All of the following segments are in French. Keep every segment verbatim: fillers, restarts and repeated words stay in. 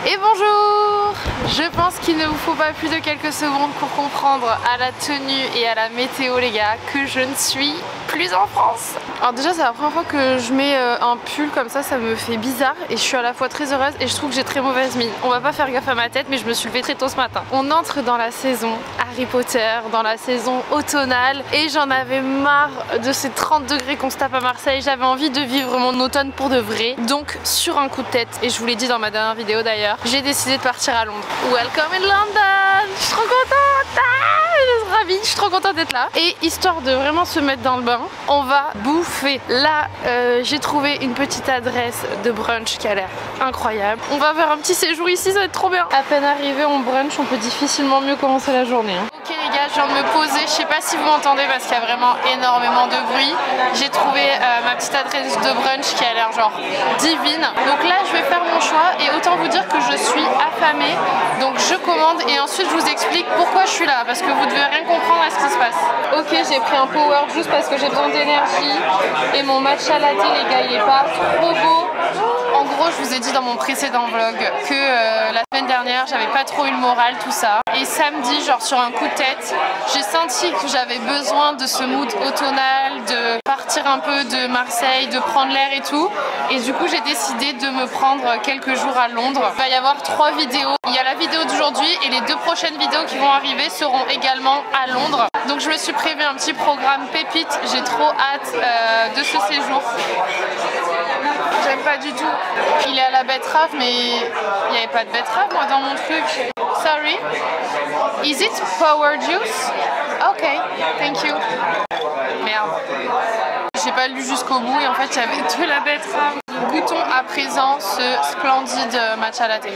Et bonjour! Je pense qu'il ne vous faut pas plus de quelques secondes pour comprendre à la tenue et à la météo les gars que je ne suis plus en France. Alors déjà c'est la première fois que je mets un pull comme ça, ça me fait bizarre et je suis à la fois très heureuse et je trouve que j'ai très mauvaise mine. On va pas faire gaffe à ma tête mais je me suis levée très tôt ce matin. On entre dans la saison Harry Potter, dans la saison automnale et j'en avais marre de ces trente degrés qu'on se tape à Marseille. J'avais envie de vivre mon automne pour de vrai. Donc sur un coup de tête, et je vous l'ai dit dans ma dernière vidéo d'ailleurs, j'ai décidé de partir à Londres. Welcome in London! Je suis trop contente! Ah, je suis ravie, je suis trop contente d'être là. Et histoire de vraiment se mettre dans le bain, on va bouffer. Là, euh, j'ai trouvé une petite adresse de brunch qui a l'air incroyable. On va faire un petit séjour ici, ça va être trop bien. À peine arrivé en brunch, on peut difficilement mieux commencer la journée. Hein. Ok les gars, je viens de me poser. Je sais pas si vous m'entendez parce qu'il y a vraiment énormément de bruit. J'ai trouvé euh, ma petite adresse de brunch qui a l'air genre divine. Donc là, je vais faire mon choix et autant vous dire que je suis affamée. Donc je commande et ensuite je vous explique pourquoi je suis là parce que vous devez rien comprendre à ce qui se passe. Ok, j'ai pris un power juice parce que j'ai besoin d'énergie et mon matcha latte les gars, il est pas trop beau. En gros, je vous ai dit dans mon précédent vlog que euh, la semaine dernière, j'avais pas trop eu le moral, tout ça. Et samedi, genre sur un coup de tête, j'ai senti que j'avais besoin de ce mood automnal, de partir un peu de Marseille, de prendre l'air et tout. Et du coup, j'ai décidé de me prendre quelques jours à Londres. Il va y avoir trois vidéos. Il y a la vidéo d'aujourd'hui et les deux prochaines vidéos qui vont arriver seront également à Londres. Donc je me suis prévu un petit programme pépite. J'ai trop hâte euh, de ce séjour. J'aime pas du tout. Il est à la betterave, mais il n'y avait pas de betterave moi dans mon truc. Sorry. Is it power juice? Ok, thank you. Merde. J'ai pas lu jusqu'au bout et en fait il y avait de la betterave. Goûtons à présent ce splendide matcha latte.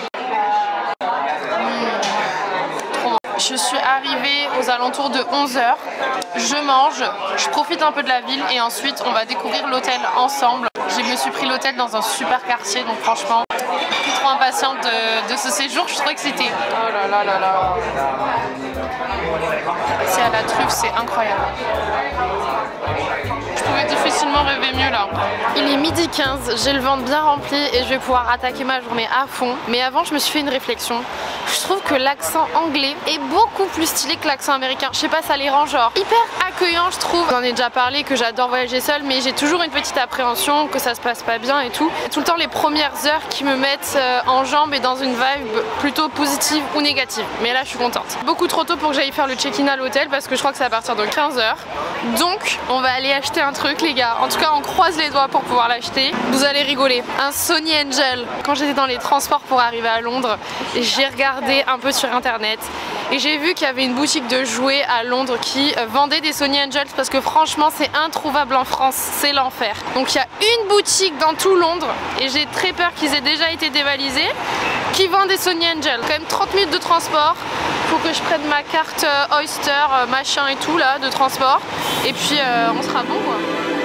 Je suis arrivée aux alentours de onze heures, je mange, je profite un peu de la ville et ensuite on va découvrir l'hôtel ensemble. Je me suis pris l'hôtel dans un super quartier donc franchement, je suis trop impatiente de, de ce séjour, je suis trop excitée. Oh là là là là. C'est à la truffe, c'est incroyable. Je pouvais difficilement rêver mieux là. Il est midi quinze, j'ai le ventre bien rempli et je vais pouvoir attaquer ma journée à fond. Mais avant je me suis fait une réflexion. Je trouve que l'accent anglais est beaucoup plus stylé que l'accent américain. Je sais pas, ça les rend genre hyper accueillants je trouve. J'en ai déjà parlé que j'adore voyager seule mais j'ai toujours une petite appréhension que ça se passe pas bien et tout. Tout le temps les premières heures qui me mettent en jambes et dans une vibe plutôt positive ou négative. Mais là je suis contente. Beaucoup trop tôt pour que j'aille faire le check-in à l'hôtel parce que je crois que c'est à partir de quinze heures. Donc on va aller acheter un truc les gars. En tout cas on croise les doigts pour pouvoir l'acheter. Vous allez rigoler. Un Sony Angel. Quand j'étais dans les transports pour arriver à Londres, j'ai regardé un peu sur internet et j'ai vu qu'il y avait une boutique de jouets à Londres qui vendait des Sony Angels parce que franchement c'est introuvable en France, c'est l'enfer. Donc il y a une boutique dans tout Londres et j'ai très peur qu'ils aient déjà été dévalisés qui vend des Sony Angels. Quand même trente minutes de transport, faut que je prenne ma carte Oyster machin et tout là de transport et puis euh, on sera bon quoi.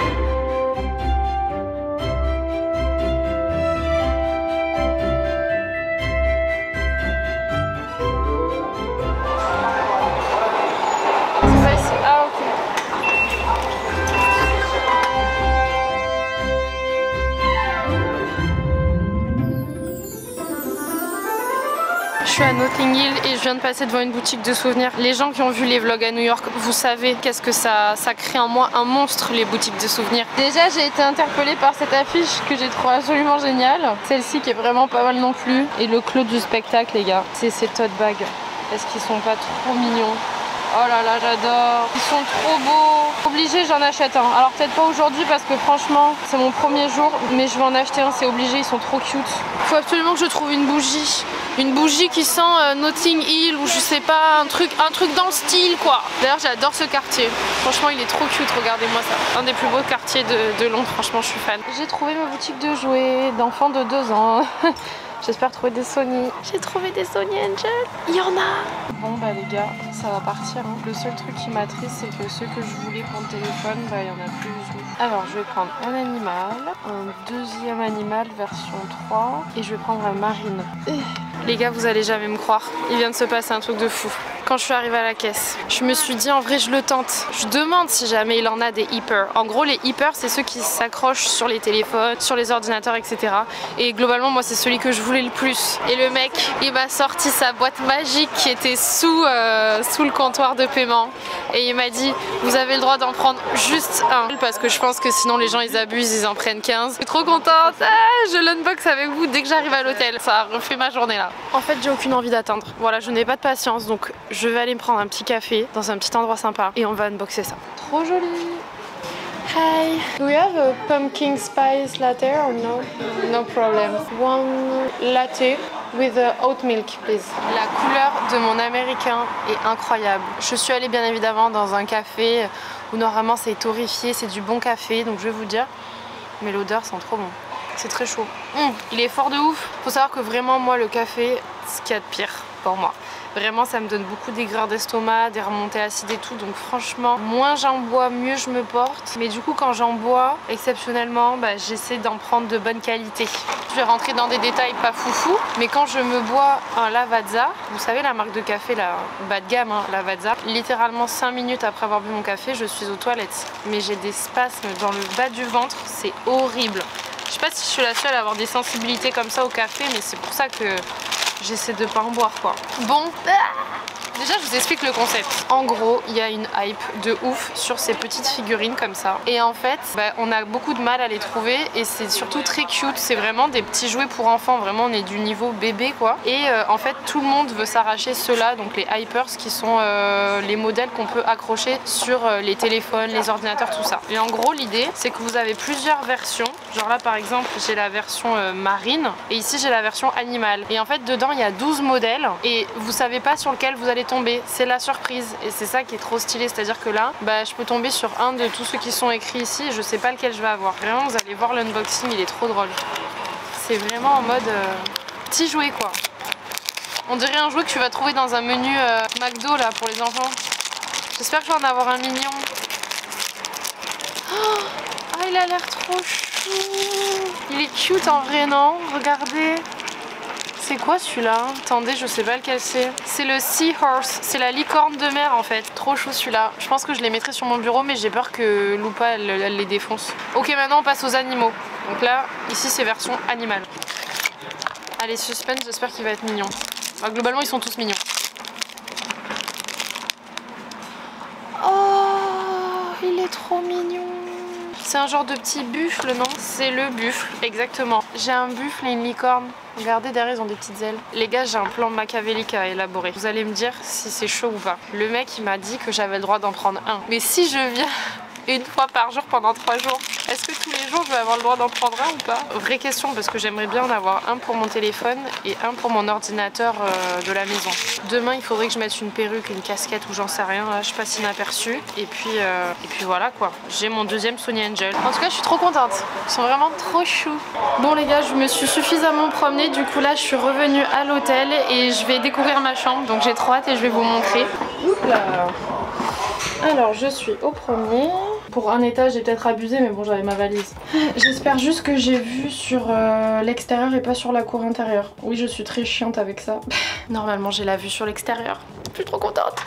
Je suis à Notting Hill et je viens de passer devant une boutique de souvenirs. Les gens qui ont vu les vlogs à New York, vous savez qu'est-ce que ça, ça crée en moi un monstre, les boutiques de souvenirs. Déjà j'ai été interpellée par cette affiche que j'ai trouvé absolument géniale. Celle-ci qui est vraiment pas mal non plus. Et le clos du spectacle les gars, c'est ces tote bags. Est-ce qu'ils sont pas trop mignons? Oh là là, j'adore. Ils sont trop beaux. Obligé, j'en achète un. Alors peut-être pas aujourd'hui parce que franchement, c'est mon premier jour, mais je vais en acheter un, c'est obligé, ils sont trop cute. Faut absolument que je trouve une bougie. Une bougie qui sent euh, Notting Hill ou je sais pas, un truc, un truc dans le style quoi. D'ailleurs, j'adore ce quartier. Franchement, il est trop cute, regardez-moi ça. Un des plus beaux quartiers de, de Londres, franchement, je suis fan. J'ai trouvé ma boutique de jouets d'enfants de deux ans. J'espère trouver des Sony. J'ai trouvé des Sony Angel. Il y en a. Bon bah les gars, ça va partir. Hein. Le seul truc qui m'attriste, c'est que ceux que je voulais pour le téléphone, bah il y en a plus du tout. Alors je vais prendre un animal, un deuxième animal version trois et je vais prendre un marine. Les gars, vous allez jamais me croire. Il vient de se passer un truc de fou. quand je suis arrivée à la caisse. Je me suis dit en vrai je le tente. Je demande si jamais il en a des Eeper. En gros les Eeper c'est ceux qui s'accrochent sur les téléphones, sur les ordinateurs, et cetera. Et globalement moi c'est celui que je voulais le plus. Et le mec il m'a sorti sa boîte magique qui était sous, euh, sous le comptoir de paiement. Et il m'a dit vous avez le droit d'en prendre juste un. Parce que je pense que sinon les gens ils abusent, ils en prennent quinze. Je suis trop contente, ah, je l'unbox avec vous dès que j'arrive à l'hôtel. Ça a refait ma journée là. En fait j'ai aucune envie d'attendre. Voilà, je n'ai pas de patience donc je vais aller me prendre un petit café dans un petit endroit sympa et on va unboxer ça. Trop joli. Hi, do you have a pumpkin spice latte or no? No problem. One latte with a oat milk, please. La couleur de mon américain est incroyable. Je suis allée bien évidemment dans un café où normalement c'est torréfié, c'est du bon café, donc je vais vous dire, mais l'odeur sent trop bon. C'est très chaud. Mmh, il est fort de ouf. Faut savoir que vraiment moi le café, c'est ce qu'il y a de pire pour moi. Vraiment ça me donne beaucoup d'aigreur d'estomac, des remontées acides et tout, donc franchement moins j'en bois mieux je me porte. Mais du coup quand j'en bois exceptionnellement bah, j'essaie d'en prendre de bonne qualité. Je vais rentrer dans des détails pas foufou, mais quand je me bois un Lavazza, vous savez la marque de café là, bas de gamme hein, Lavazza, littéralement cinq minutes après avoir bu mon café je suis aux toilettes. Mais j'ai des spasmes dans le bas du ventre, c'est horrible. Je sais pas si je suis la seule à avoir des sensibilités comme ça au café, mais c'est pour ça que j'essaie de pas en boire quoi. Bon, déjà je vous explique le concept. En gros, il y a une hype de ouf sur ces petites figurines comme ça. Et en fait, bah, on a beaucoup de mal à les trouver et c'est surtout très cute. C'est vraiment des petits jouets pour enfants. Vraiment, on est du niveau bébé quoi. Et euh, en fait, tout le monde veut s'arracher ceux-là, donc les Hypers qui sont euh, les modèles qu'on peut accrocher sur euh, les téléphones, les ordinateurs, tout ça. Et en gros, l'idée, c'est que vous avez plusieurs versions. Genre là, par exemple, j'ai la version euh, marine et ici, j'ai la version animale. Et en fait, dedans, il y a douze modèles et vous savez pas sur lequel vous allez tomber. C'est la surprise et c'est ça qui est trop stylé. C'est-à-dire que là, bah, je peux tomber sur un de tous ceux qui sont écrits ici et je sais pas lequel je vais avoir. Vraiment, vous allez voir l'unboxing, il est trop drôle. C'est vraiment en mode euh, petit jouet quoi. On dirait un jouet que tu vas trouver dans un menu euh, McDo là pour les enfants. J'espère que je vais en avoir un mignon. Oh, oh il a l'air trop chou. Il est cute en vrai, non? Regardez. C'est quoi celui-là? Attendez, je sais pas lequel c'est. C'est le Seahorse, c'est la licorne de mer en fait. Trop chou celui-là. Je pense que je les mettrai sur mon bureau mais j'ai peur que Loupa elle, elle les défonce. Ok, maintenant on passe aux animaux. Donc là, ici c'est version animale. Allez, suspense, j'espère qu'il va être mignon. Enfin, globalement ils sont tous mignons. Oh, il est trop mignon. C'est un genre de petit buffle, non? C'est le buffle, exactement. J'ai un buffle et une licorne. Regardez, derrière, ils ont des petites ailes. Les gars, j'ai un plan machiavélique à élaborer. Vous allez me dire si c'est chaud ou pas. Le mec, il m'a dit que j'avais le droit d'en prendre un. Mais si je viens une fois par jour pendant trois jours, est-ce que tous les jours, je vais avoir le droit d'en prendre un ou pas? Vraie question, parce que j'aimerais bien en avoir un pour mon téléphone et un pour mon ordinateur euh, de la maison. Demain, il faudrait que je mette une perruque, une casquette ou j'en sais rien. Là, je passe inaperçue. Et puis, euh, et puis voilà quoi. J'ai mon deuxième Sony Angel. En tout cas, je suis trop contente. Ils sont vraiment trop choux. Bon les gars, je me suis suffisamment promenée. Du coup là, je suis revenue à l'hôtel et je vais découvrir ma chambre. Donc j'ai trop hâte et je vais vous montrer. Oups là. Alors je suis au premier. Pour un étage j'ai peut-être abusé mais bon j'avais ma valise. J'espère juste que j'ai vu sur euh, l'extérieur et pas sur la cour intérieure. Oui je suis très chiante avec ça. Normalement j'ai la vue sur l'extérieur. Je suis trop contente.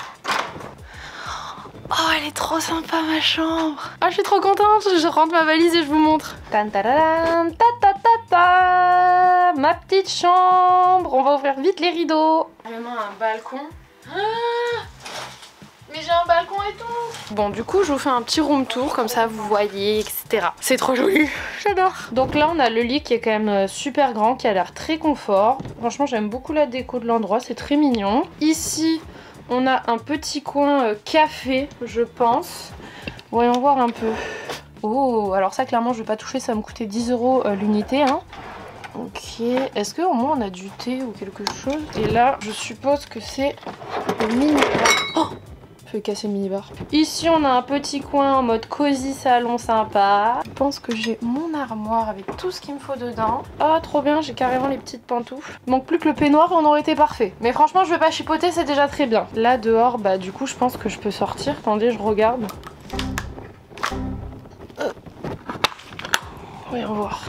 Oh elle est trop sympa ma chambre. Ah je suis trop contente. Je rentre ma valise et je vous montre. Tan ta ta ta ta ta. Ma petite chambre. On va ouvrir vite les rideaux. Vraiment un balcon. Ah mais j'ai un balcon et tout. Bon du coup je vous fais un petit room tour comme ça vous voyez etc. C'est trop joli, j'adore. Donc là on a le lit qui est quand même super grand, qui a l'air très confort. Franchement j'aime beaucoup la déco de l'endroit, c'est très mignon. Ici on a un petit coin café je pense. Voyons voir un peu. Oh alors ça clairement je vais pas toucher, ça va me coûter dix euros l'unité hein. Ok, est-ce qu'au moins on a du thé ou quelque chose? Et là je suppose que c'est le mini. Oh, je vais casser le minibar. Ici on a un petit coin en mode cosy salon sympa. Je pense que j'ai mon armoire avec tout ce qu'il me faut dedans. Ah oh, trop bien, j'ai carrément les petites pantoufles. Il manque plus que le peignoir et on aurait été parfait. Mais franchement je vais pas chipoter, c'est déjà très bien. Là dehors bah du coup je pense que je peux sortir. Attendez je regarde. Euh. Voyons voir.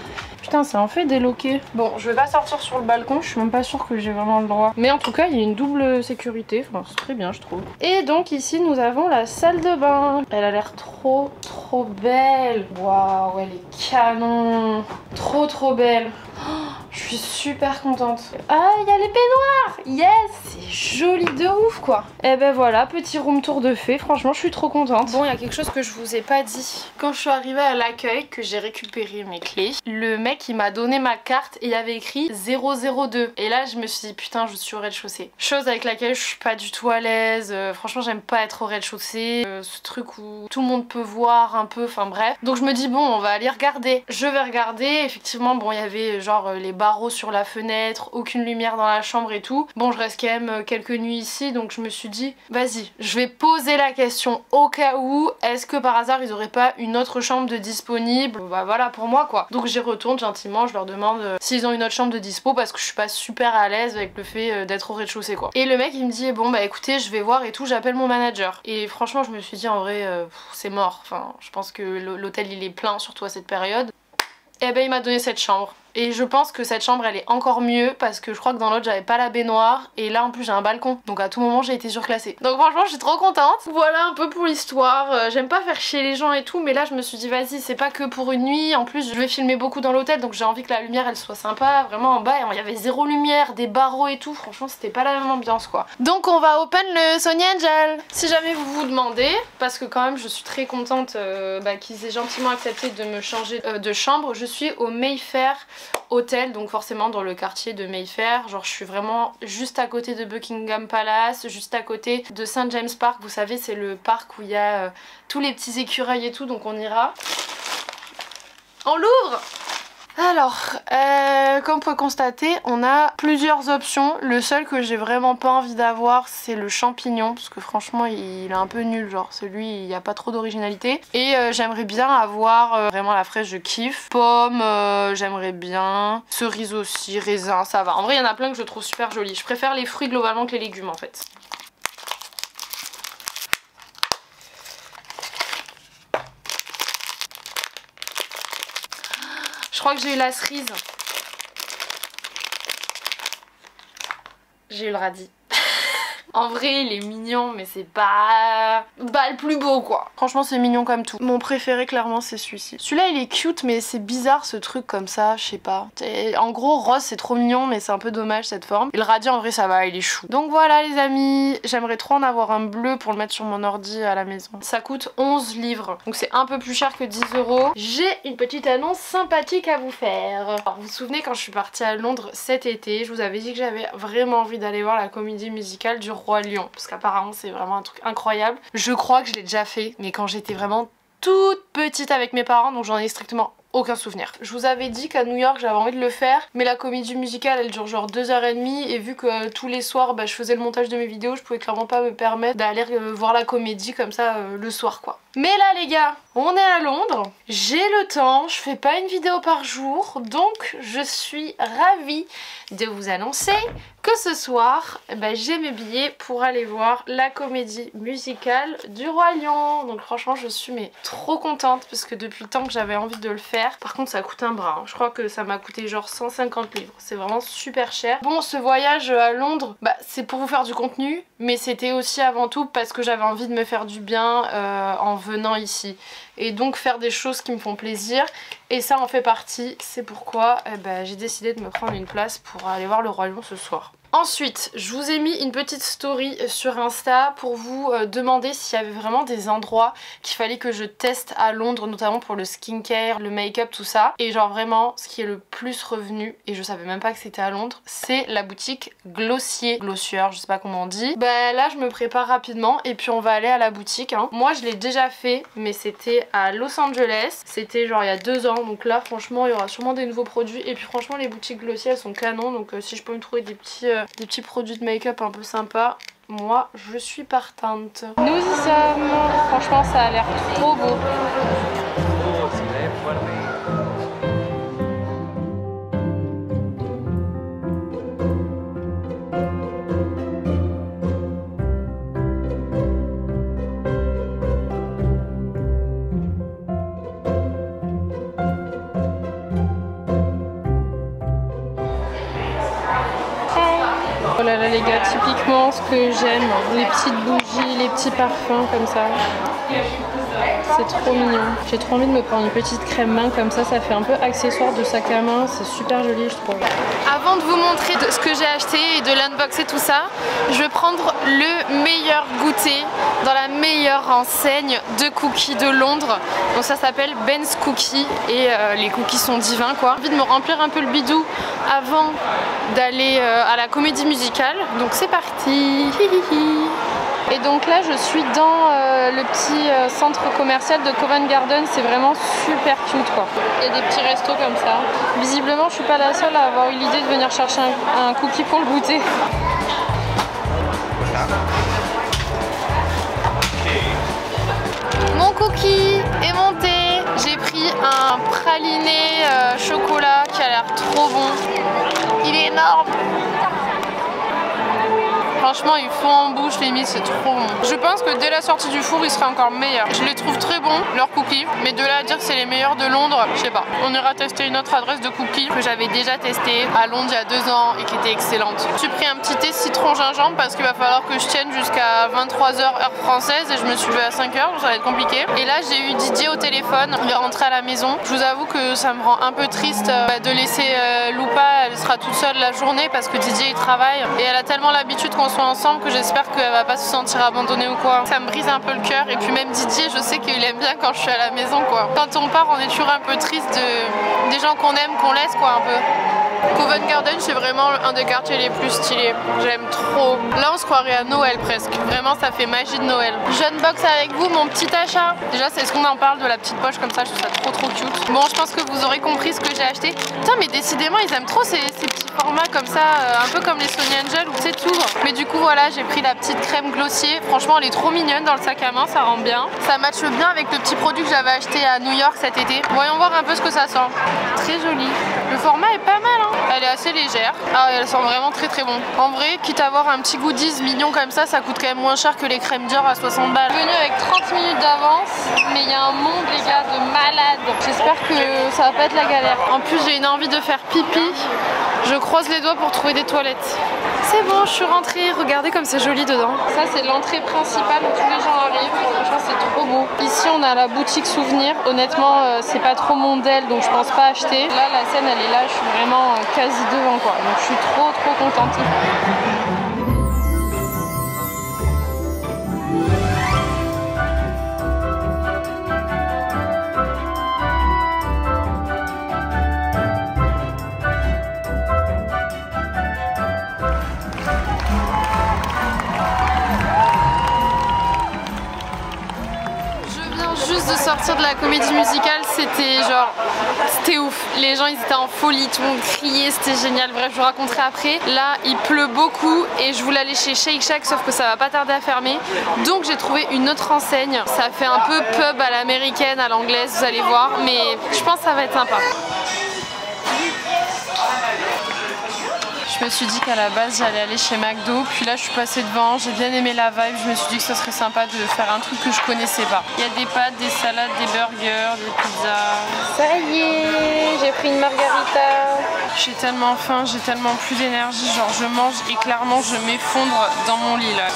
putain, c'est en fait déloqué. Bon, je vais pas sortir sur le balcon, je suis même pas sûre que j'ai vraiment le droit. Mais en tout cas, il y a une double sécurité, enfin, c'est très bien, je trouve. Et donc ici, nous avons la salle de bain. Elle a l'air trop, trop belle. Waouh, elle est canon. Trop, trop belle. Oh, je suis super contente. Ah, il y a les peignoirs. Yes, c'est joli de ouf, quoi. Et ben voilà, petit room tour de fée. Franchement, je suis trop contente. Bon, il y a quelque chose que je vous ai pas dit. Quand je suis arrivée à l'accueil, que j'ai récupéré mes clés, le mec, il m'a donné ma carte et il y avait écrit zéro zéro deux. Et là, je me suis dit, putain, je suis au rez-de-chaussée. Chose avec laquelle je suis pas du tout à l'aise. Euh, franchement, j'aime pas être au rez-de-chaussée. Euh, ce truc où tout le monde peut voir un peu, enfin bref. Donc je me dis, bon, on va aller regarder. Je vais regarder. Effectivement, bon, il y avait genre les barreaux sur la fenêtre, aucune lumière dans la chambre et tout. Bon, je reste quand même quelques nuits ici, donc je me suis dit, vas-y, je vais poser la question au cas où, est-ce que par hasard ils auraient pas une autre chambre de disponible? Bah voilà, pour moi quoi. Donc j'y retourne gentiment, je leur demande euh, s'ils ont une autre chambre de dispo parce que je suis pas super à l'aise avec le fait euh, d'être au rez-de-chaussée quoi. Et le mec il me dit, bon bah écoutez, je vais voir et tout, j'appelle mon manager. Et franchement, je me suis dit en vrai, euh, c'est mort. Enfin, je pense que l'hôtel il est plein, surtout à cette période. Et ben il m'a donné cette chambre. Et je pense que cette chambre elle est encore mieux parce que je crois que dans l'autre j'avais pas la baignoire et là en plus j'ai un balcon, donc à tout moment j'ai été surclassée. Donc franchement je suis trop contente. Voilà un peu pour l'histoire. euh, J'aime pas faire chier les gens et tout, mais là je me suis dit vas-y, c'est pas que pour une nuit, en plus je vais filmer beaucoup dans l'hôtel donc j'ai envie que la lumière elle soit sympa. Vraiment en bas il y avait zéro lumière, des barreaux et tout, franchement c'était pas la même ambiance quoi. Donc on va open le Sony Angel. Si jamais vous vous demandez, parce que quand même je suis très contente euh, bah, qu'ils aient gentiment accepté de me changer euh, de chambre, je suis au Mayfair Hôtel, donc forcément dans le quartier de Mayfair. Genre je suis vraiment juste à côté de Buckingham Palace, juste à côté de Saint James Park. Vous savez, c'est le parc où il y a euh, tous les petits écureuils et tout, donc on ira. On l'ouvre! Alors, euh, comme vous pouvez constater, on a plusieurs options. Le seul que j'ai vraiment pas envie d'avoir, c'est le champignon, parce que franchement, il est un peu nul. Genre, celui, il n'y a pas trop d'originalité. Et euh, j'aimerais bien avoir, euh, vraiment la fraise, je kiffe. Pomme, euh, j'aimerais bien. Cerise aussi, raisin, ça va. En vrai, il y en a plein que je trouve super jolis. Je préfère les fruits globalement que les légumes, en fait. Je crois que j'ai eu la cerise. J'ai eu le radis. En vrai il est mignon mais c'est pas... pas le plus beau quoi. Franchement c'est mignon comme tout. Mon préféré clairement c'est celui-ci. Celui-là il est cute mais c'est bizarre ce truc comme ça, je sais pas. En gros rose c'est trop mignon mais c'est un peu dommage cette forme. Et le radis en vrai ça va, il est chou. Donc voilà les amis, j'aimerais trop en avoir un bleu pour le mettre sur mon ordi à la maison. Ça coûte onze livres, donc c'est un peu plus cher que dix euros. J'ai une petite annonce sympathique à vous faire. Alors vous vous souvenez quand je suis partie à Londres cet été, je vous avais dit que j'avais vraiment envie d'aller voir la comédie musicale du Roi Lion, parce qu'apparemment c'est vraiment un truc incroyable. Je crois que je l'ai déjà fait, mais quand j'étais vraiment toute petite avec mes parents, donc j'en ai strictement aucun souvenir. Je vous avais dit qu'à New York j'avais envie de le faire, mais la comédie musicale elle dure genre deux heures trente et vu que euh, tous les soirs bah, je faisais le montage de mes vidéos, je pouvais clairement pas me permettre d'aller euh, voir la comédie comme ça euh, le soir quoi. Mais là les gars, on est à Londres, j'ai le temps, je fais pas une vidéo par jour, donc je suis ravie de vous annoncer que ce soir bah, j'ai mes billets pour aller voir la comédie musicale du Roi Lion. Donc franchement je suis mais trop contente parce que depuis le temps que j'avais envie de le faire. Par contre ça coûte un bras, hein. Je crois que ça m'a coûté genre cent cinquante livres, c'est vraiment super cher. Bon ce voyage à Londres, bah, c'est pour vous faire du contenu, mais c'était aussi avant tout parce que j'avais envie de me faire du bien euh, en venant ici. Et donc faire des choses qui me font plaisir, et ça en fait partie. C'est pourquoi eh ben, j'ai décidé de me prendre une place pour aller voir le Roi Lion ce soir. Ensuite, je vous ai mis une petite story sur Insta pour vous euh, demander s'il y avait vraiment des endroits qu'il fallait que je teste à Londres, notamment pour le skincare, le make-up, tout ça. Et genre vraiment, ce qui est le plus revenu, et je savais même pas que c'était à Londres, c'est la boutique Glossier, Glossier, je sais pas comment on dit. Bah là, je me prépare rapidement et puis on va aller à la boutique. Hein. Moi, je l'ai déjà fait, mais c'était à Los Angeles. C'était genre il y a deux ans, donc là, franchement, il y aura sûrement des nouveaux produits. Et puis franchement, les boutiques Glossier, elles sont canons, donc euh, si je peux me trouver des petits... Euh, des petits produits de make-up un peu sympas, moi je suis partante. Nous y sommes, franchement ça a l'air trop beau. Oh là là les gars, typiquement ce que j'aime, les petites bougies, les petits parfums comme ça. C'est trop mignon. J'ai trop envie de me prendre une petite crème main comme ça, ça fait un peu accessoire de sac à main, c'est super joli je trouve. Avant de vous montrer de ce que j'ai acheté et de l'unboxer tout ça, je vais prendre le meilleur goûter dans la meilleure enseigne de cookies de Londres. Donc ça s'appelle Ben's Cookies et euh, les cookies sont divins quoi. J'ai envie de me remplir un peu le bidou avant d'aller euh, à la comédie musicale. Donc c'est parti. Et donc là je suis dans euh, le petit euh, centre commercial de Covent Garden, c'est vraiment super cute quoi. Il y a des petits restos comme ça. Visiblement je suis pas la seule à avoir eu l'idée de venir chercher un, un cookie pour le goûter. Mon cookie est monté. J'ai pris un praliné euh, chocolat qui a l'air trop bon. Il est énorme. Franchement, il fond en bouche, limite, c'est trop bon. Je pense que dès la sortie du four, il serait encore meilleur. Je les trouve très bons, leurs cookies, mais de là à dire que c'est les meilleurs de Londres, je sais pas. On ira tester une autre adresse de cookies que j'avais déjà testée à Londres il y a deux ans et qui était excellente. J'ai pris un petit thé citron gingembre parce qu'il va falloir que je tienne jusqu'à vingt-trois heures heure française et je me suis levée à cinq heures, donc ça va être compliqué. Et là, j'ai eu Didier au téléphone, il est rentré à la maison. Je vous avoue que ça me rend un peu triste euh, de laisser euh, Loupa, elle sera toute seule la journée parce que Didier il travaille et elle a tellement l'habitude qu'on soit ensemble que j'espère qu'elle va pas se sentir abandonnée ou quoi. Ça me brise un peu le cœur et puis même Didier je sais qu'il aime bien quand je suis à la maison quoi. Quand on part on est toujours un peu triste de... des gens qu'on aime, qu'on laisse quoi un peu. Covent Garden c'est vraiment un des quartiers les plus stylés, j'aime trop. Là on se croirait à Noël presque, vraiment ça fait magie de Noël. Je unbox avec vous mon petit achat. Déjà c'est ce qu'on en parle de la petite poche comme ça, je trouve ça trop trop cute. Bon je pense que vous aurez compris ce que j'ai acheté. Putain mais décidément ils aiment trop ces, ces petits formats comme ça, euh, un peu comme les Sony Angel où c'est tout. Mais du coup voilà j'ai pris la petite crème glossier, franchement elle est trop mignonne dans le sac à main, ça rend bien. Ça matche bien avec le petit produit que j'avais acheté à New York cet été. Voyons voir un peu ce que ça sent. Très joli. Le format est pas mal hein. Elle est assez légère. Ah elle sent vraiment très très bon. En vrai, quitte à avoir un petit goodies mignon comme ça, ça coûte quand même moins cher que les crèmes Dior à soixante balles. Je suis venue avec trente minutes d'avance, mais il y a un monde les gars de malade. J'espère que ça va pas être la galère. En plus j'ai une envie de faire pipi. Je croise les doigts pour trouver des toilettes. C'est bon, je suis rentrée. Regardez comme c'est joli dedans. Ça c'est l'entrée principale où tous les gens arrivent. Franchement c'est trop beau. Ici on a la boutique souvenir. Honnêtement euh, c'est pas trop mon modèle donc je pense pas acheter. Là la scène elle est là, je suis vraiment euh, quasi devant quoi. Donc je suis trop trop contente. De sortir de la comédie musicale, c'était genre c'était ouf, les gens ils étaient en folie, tout le monde criait, c'était génial. Bref je vous raconterai après. Là il pleut beaucoup et je voulais aller chez Shake Shack sauf que ça va pas tarder à fermer, donc j'ai trouvé une autre enseigne. Ça fait un peu pub à l'américaine, à l'anglaise, vous allez voir, mais je pense que ça va être sympa. Je me suis dit qu'à la base j'allais aller chez McDo, puis là je suis passée devant, j'ai bien aimé la vibe, je me suis dit que ce serait sympa de faire un truc que je connaissais pas. Il y a des pâtes, des salades, des burgers, des pizzas. Ça y est, j'ai pris une margarita. J'ai tellement faim, j'ai tellement plus d'énergie, genre je mange et clairement je m'effondre dans mon lit là.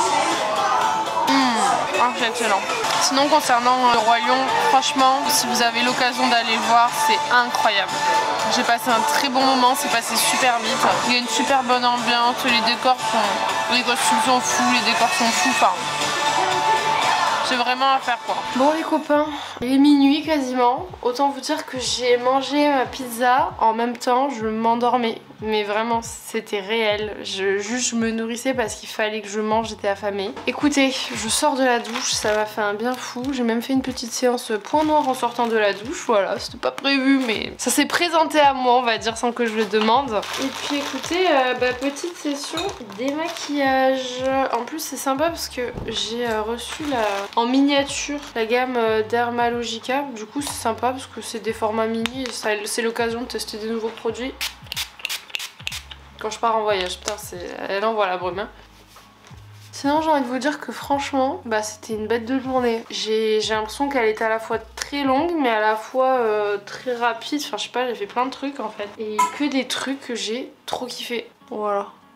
Mmh, excellent. Sinon concernant le Roi Lion, franchement si vous avez l'occasion d'aller le voir, c'est incroyable. J'ai passé un très bon moment, c'est passé super vite. Il y a une super bonne ambiance, les décors sont... les costumes sont fous, les décors sont fous, enfin... C'est vraiment à faire quoi. Bon les copains, il est minuit quasiment. Autant vous dire que j'ai mangé ma pizza, en même temps je m'endormais. Mais vraiment c'était réel. Je, juste je me nourrissais parce qu'il fallait que je mange, j'étais affamée. Écoutez, je sors de la douche, ça m'a fait un bien fou. J'ai même fait une petite séance point noir en sortant de la douche. Voilà, c'était pas prévu mais ça s'est présenté à moi on va dire sans que je le demande. Et puis écoutez, euh, bah, petite session démaquillage. En plus c'est sympa parce que j'ai euh, reçu la... en miniature la gamme euh, Dermalogica. Du coup c'est sympa parce que c'est des formats mini et c'est l'occasion de tester des nouveaux produits. Quand je pars en voyage, putain, elle envoie la brume. Hein. Sinon, j'ai envie de vous dire que franchement, bah, c'était une bête de journée. J'ai l'impression qu'elle était à la fois très longue, mais à la fois euh, très rapide. Enfin, je sais pas, j'ai fait plein de trucs en fait. Et que des trucs que j'ai trop kiffé. Voilà.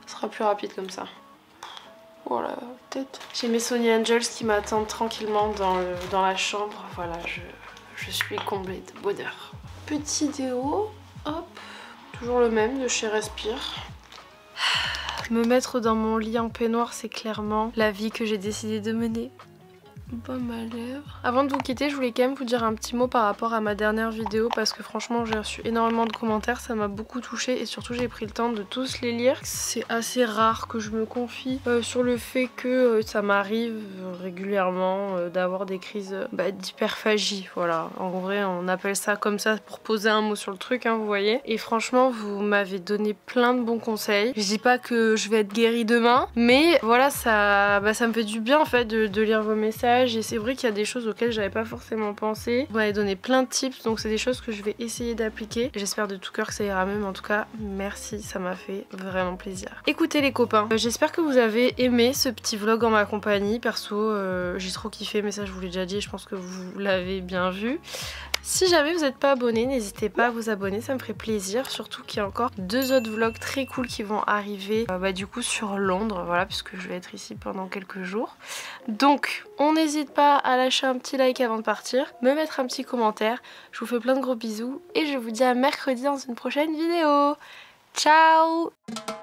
Ça sera plus rapide comme ça. Voilà, tête. J'ai mes Sony Angels qui m'attendent tranquillement dans, le, dans la chambre. Voilà, je, je suis comblée de bonheur. Petit déo, hop, toujours le même de chez Respire. Me mettre dans mon lit en peignoir, c'est clairement la vie que j'ai décidé de mener. Baume à lèvres. Avant de vous quitter, je voulais quand même vous dire un petit mot par rapport à ma dernière vidéo parce que franchement j'ai reçu énormément de commentaires, ça m'a beaucoup touchée et surtout j'ai pris le temps de tous les lire. C'est assez rare que je me confie euh, sur le fait que euh, ça m'arrive régulièrement euh, d'avoir des crises euh, bah, d'hyperphagie. Voilà, en vrai on appelle ça comme ça pour poser un mot sur le truc, hein, vous voyez. Et franchement vous m'avez donné plein de bons conseils. Je dis pas que je vais être guérie demain, mais voilà, ça, bah, ça me fait du bien en fait de, de lire vos messages. Et c'est vrai qu'il y a des choses auxquelles j'avais pas forcément pensé. Vous m'avez donné plein de tips, donc c'est des choses que je vais essayer d'appliquer. J'espère de tout cœur que ça ira mieux, mais en tout cas, merci, ça m'a fait vraiment plaisir. Écoutez les copains, euh, j'espère que vous avez aimé ce petit vlog en ma compagnie. Perso, euh, j'ai trop kiffé, mais ça je vous l'ai déjà dit et je pense que vous l'avez bien vu. Si jamais vous n'êtes pas abonné, n'hésitez pas à vous abonner, ça me ferait plaisir. Surtout qu'il y a encore deux autres vlogs très cool qui vont arriver euh, bah, du coup sur Londres, voilà, puisque je vais être ici pendant quelques jours. Donc on n'hésite pas à lâcher un petit like avant de partir, me mettre un petit commentaire. Je vous fais plein de gros bisous et je vous dis à mercredi dans une prochaine vidéo. Ciao!